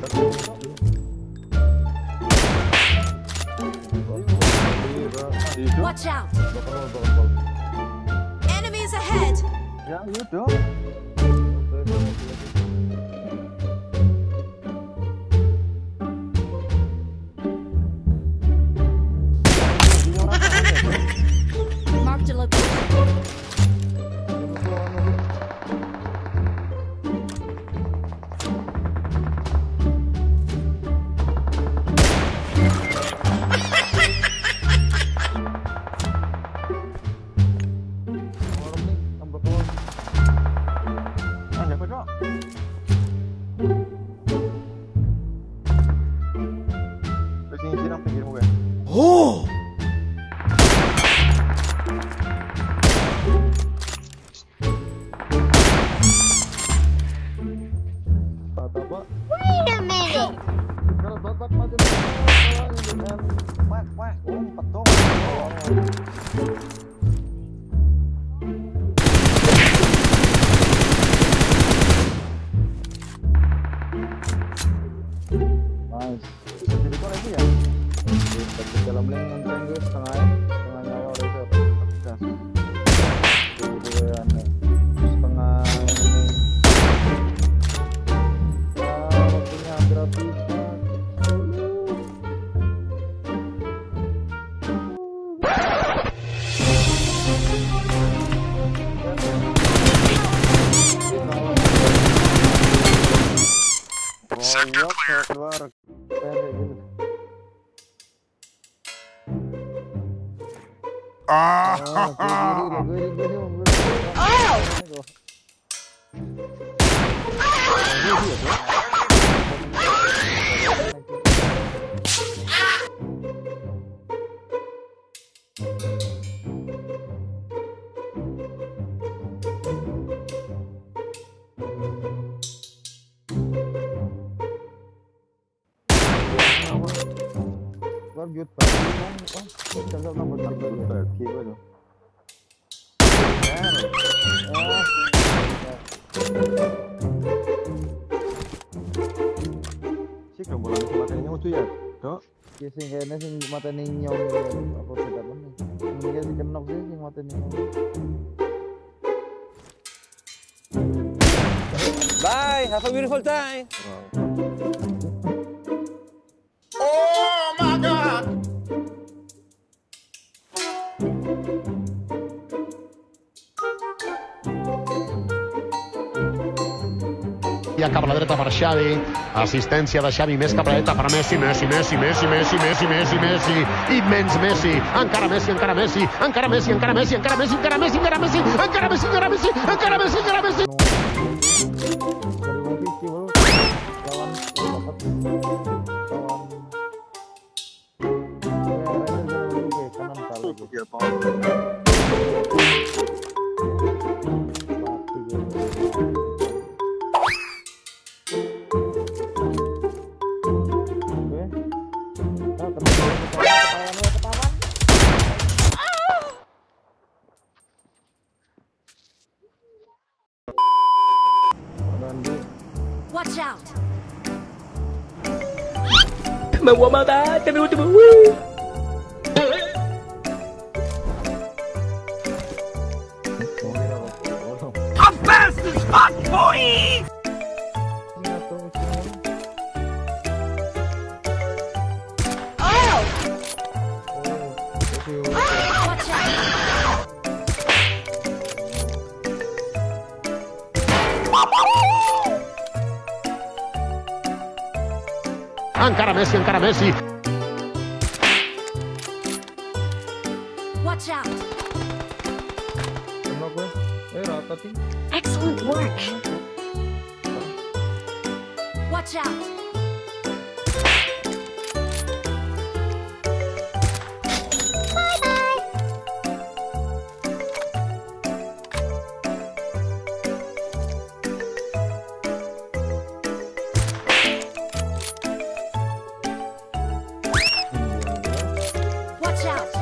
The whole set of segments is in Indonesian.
Watch out. Enemies ahead. Ya, udah. Mark the location. Oh. Wait a minute. Nice. Jadi kok itu ya? Dalam link nonton gue setengah nyawa udah itu gas. Setengah ini. Waktunya hampir habis. Sector clear. Lanjut sih kamu boleh matanya itu ya dok ya sing kayaknya sing matanya nyong apa beda mana ini sih kenok sih sing matanya nyong. Bye, have a beautiful time. Oh my God! Ja cap a la dreta per Xavi, assistència de Xavi més cap a la dreta per Messi, Messi, immens Messi, encara Messi, encara Messi, encara Messi, encara Messi, encara Messi, encara Messi, encara Messi, encara Messi, encara Messi, encara Messi, encara Messi. Watch out. 我妈的，这边我这边。 How fast is hot, boy? Watch out. Encara Messi, encara Messi. Watch out. Excellent work. Watch out. Watch out.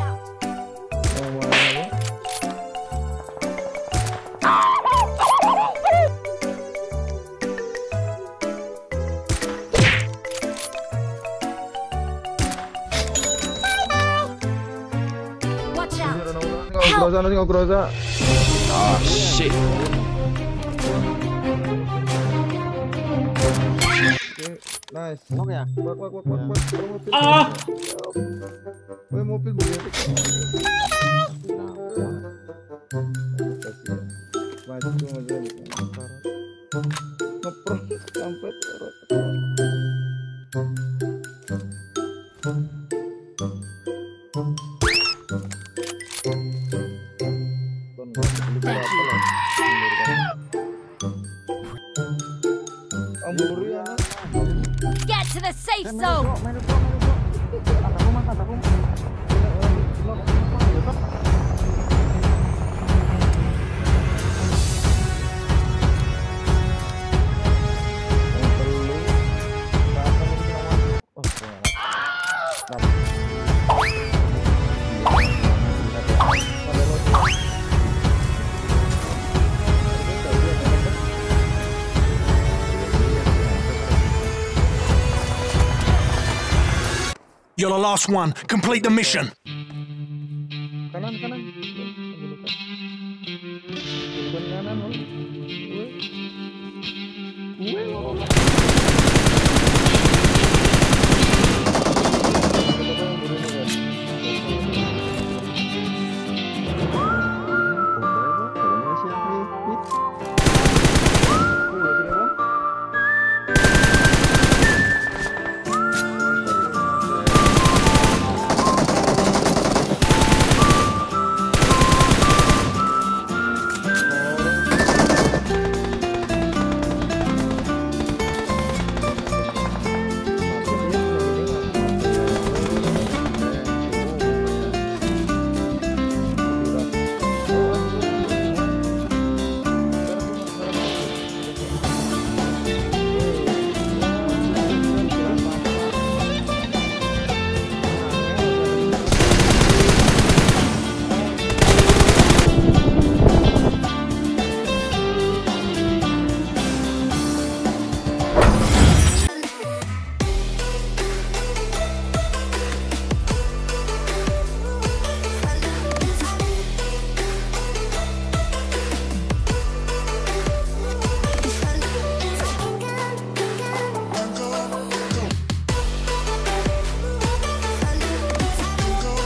Groza, nggak groza. Oh, shit. Nice. Nok ya? Wak. Mobil. Ah! Woi, mobil begini. Maju. Ngeprong sampai Get to the safe zone. You're the last one. Complete the mission. Kanan. Kanan.